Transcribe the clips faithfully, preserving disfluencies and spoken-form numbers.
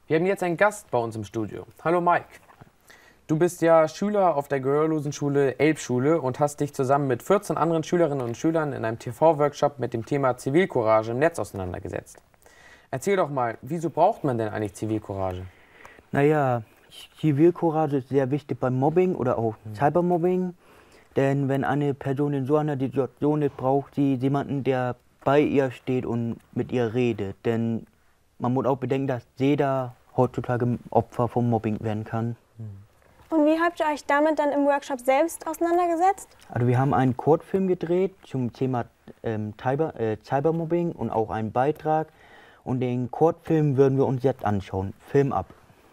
Wir haben jetzt einen Gast bei uns im Studio. Hallo Mike. Du bist ja Schüler auf der Gehörlosenschule Elbschule und hast dich zusammen mit vierzehn anderen Schülerinnen und Schülern in einem T V-Workshop mit dem Thema Zivilcourage im Netz auseinandergesetzt. Erzähl doch mal, wieso braucht man denn eigentlich Zivilcourage? Naja, Zivilcourage ist sehr wichtig beim Mobbing oder auch Cybermobbing. Denn wenn eine Person in so einer Situation ist, braucht sie jemanden, der bei ihr steht und mit ihr redet. Denn man muss auch bedenken, dass jeder heutzutage Opfer vom Mobbing werden kann. Und wie habt ihr euch damit dann im Workshop selbst auseinandergesetzt? Also wir haben einen Kurzfilm gedreht zum Thema ähm, Cyber, äh, Cybermobbing und auch einen Beitrag. Und den Kurzfilm würden wir uns jetzt anschauen. Film ab.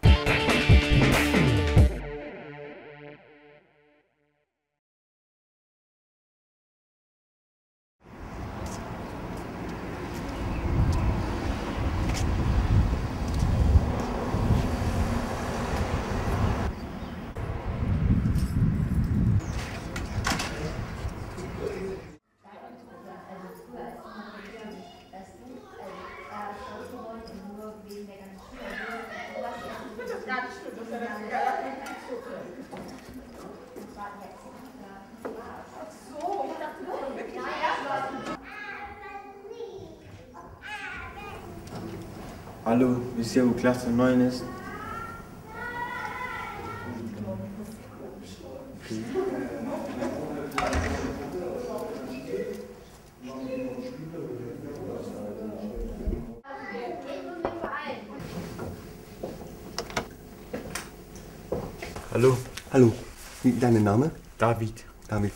Hallo, wisst ihr, wo Klasse neun ist? Hallo. Hallo, wie ist dein Name? David. David.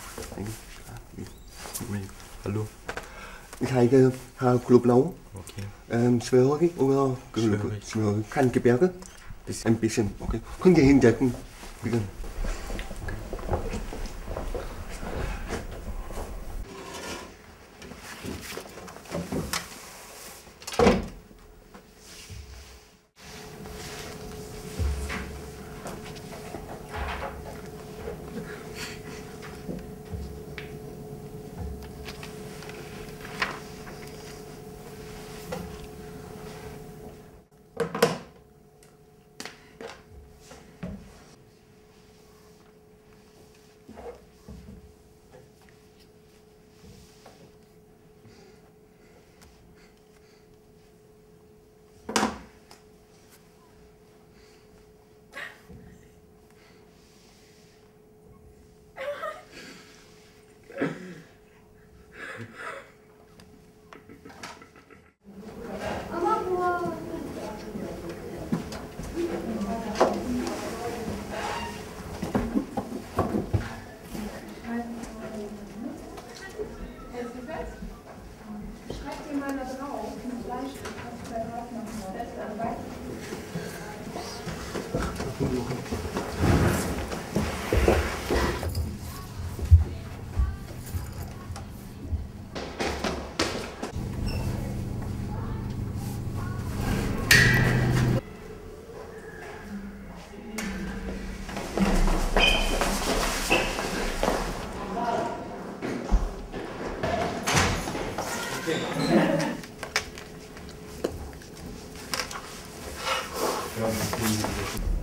Hallo. Ich heiße Herr Klublau. Okay. Ähm, schwörig oder Schwörig. schwörig? Kann Gebärde? Ein bisschen, okay. Könnt ihr hinsetzen, bitte. Schreib dir mal da drauf, ein Bleistift, kannst du da drauf machen. Das ist dann weiter. Ja,